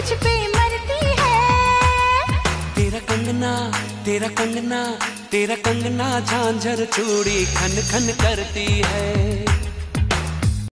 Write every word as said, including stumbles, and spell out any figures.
तुझ पे मरती है। तेरा कंगना तेरा कंगना तेरा कंगना झांझर चूड़ी खन खन करती है।